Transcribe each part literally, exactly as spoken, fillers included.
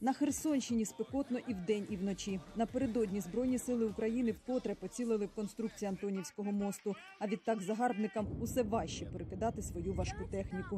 На Херсонщині спекотно і вдень, і вночі. Напередодні Збройні сили України вкотре поцілили в конструкції Антонівського мосту. А відтак загарбникам усе важче перекидати свою важку техніку.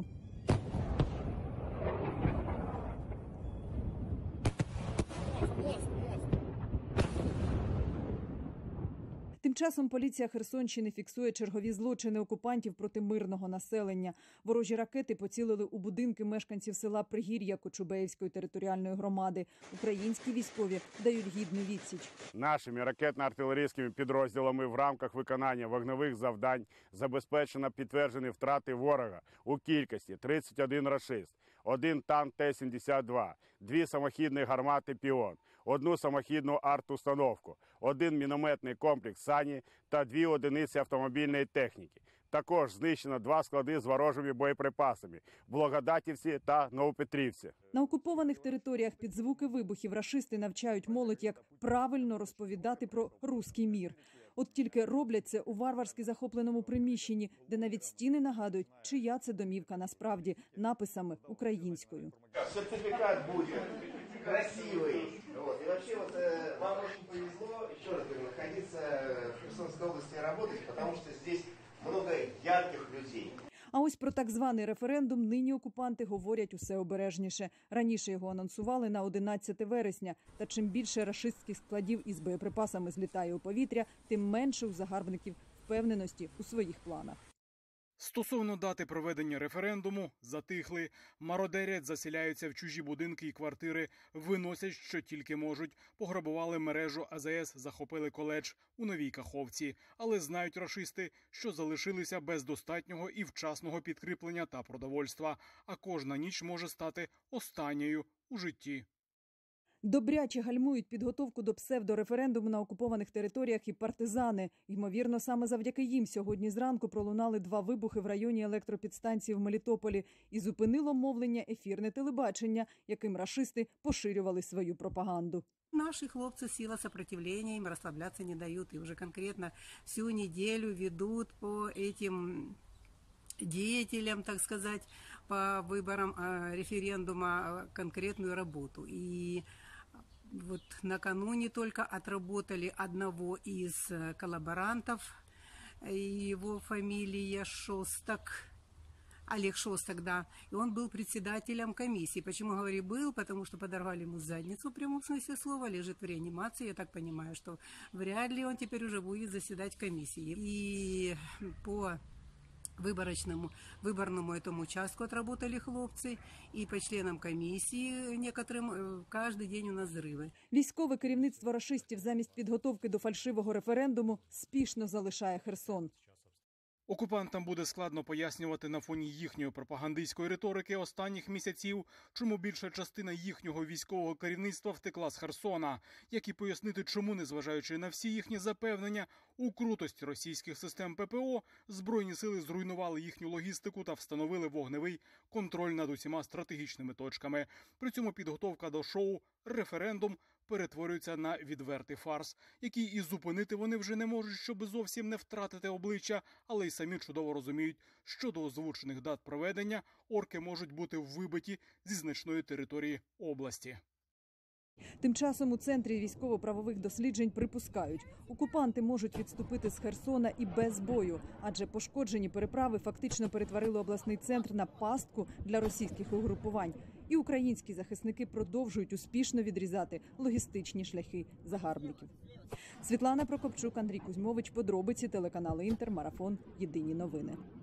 Тим часом поліція Херсонщини фіксує чергові злочини окупантів проти мирного населення. Ворожі ракети поцілили у будинки мешканців села Пригір'я Кочубеївської територіальної громади. Українські військові дають гідну відсіч. Нашими ракетно-артилерійськими підрозділами в рамках виконання вогневих завдань забезпечено підтверджені втрати ворога у кількості тридцять один рашист, один танк Т сімдесят два, дві самохідні гармати «Піон», одну самохідну арт-установку, один мінометний комплекс «Сані» та дві одиниці автомобільної техніки. Також знищено два склади з ворожими боєприпасами в Благодатівці та Новопетрівці. На окупованих територіях під звуки вибухів рашисти навчають молодь, як правильно розповідати про руський мір. От тільки роблять це у варварськи захопленому приміщенні, де навіть стіни нагадують, чия це домівка насправді, написами українською. Сертифікат буде красивий. Вот. И вообще вот, э, вам очень повезло, еще раз говорю, находиться в Херсонской области и работать, потому что здесь много ярких людей. А ось про так званий референдум нині окупанти говорять усе обережніше. Раніше його анонсували на одинадцяте вересня. Та чим більше рашистських складів із боєприпасами злітає у повітря, тим менше у загарбників впевненості у своїх планах. Стосовно дати проведення референдуму, затихли, мародерять, заселяються в чужі будинки і квартири, виносять, що тільки можуть, пограбували мережу А З С, захопили коледж у Новій Каховці. Але знають рашисти, що залишилися без достатнього і вчасного підкріплення та продовольства, а кожна ніч може стати останньою у житті. Добряче гальмують підготовку до псевдореферендуму на окупованих територіях і партизани. Ймовірно, саме завдяки їм сьогодні зранку пролунали два вибухи в районі електропідстанції в Мелітополі і зупинило мовлення ефірне телебачення, яким рашисти поширювали свою пропаганду. Наши хлопцы сила сопротивления, им расслабляться не дают. И уже конкретно всю неделю ведут по этим деятелям, так сказать, по выборам референдума конкретную работу. И вот накануне только отработали одного из коллаборантов, его фамилия Шостак, Олег Шостак, да, и он был председателем комиссии. Почему, говорю, был? Потому что подорвали ему задницу, в прямом смысле слова, лежит в реанимации. Я так понимаю, что вряд ли он теперь уже будет заседать в комиссии. И по выборочному, выборному этому участку отработали хлопцы, и по членам комісії некоторым кожен день у нас зриви. Військове керівництво рашистів замість підготовки до фальшивого референдуму спішно залишає Херсон. Окупантам буде складно пояснювати на фоні їхньої пропагандистської риторики останніх місяців, чому більша частина їхнього військового керівництва втекла з Херсона, як і пояснити, чому, незважаючи на всі їхні запевнення у крутості російських систем П П О, Збройні сили зруйнували їхню логістику та встановили вогневий контроль над усіма стратегічними точками. При цьому підготовка до шоу «Референдум» перетворюється на відвертий фарс, який і зупинити вони вже не можуть, щоб зовсім не втратити обличчя, але й самі чудово розуміють, що до озвучених дат проведення орки можуть бути вибиті зі значної території області. Тим часом у Центрі військово-правових досліджень припускають, окупанти можуть відступити з Херсона і без бою, адже пошкоджені переправи фактично перетворили обласний центр на пастку для російських угрупувань. І українські захисники продовжують успішно відрізати логістичні шляхи загарбників. Світлана Прокопчук, Андрій Кузьмович, подробиці, телеканали Інтер, Марафон, Єдині новини.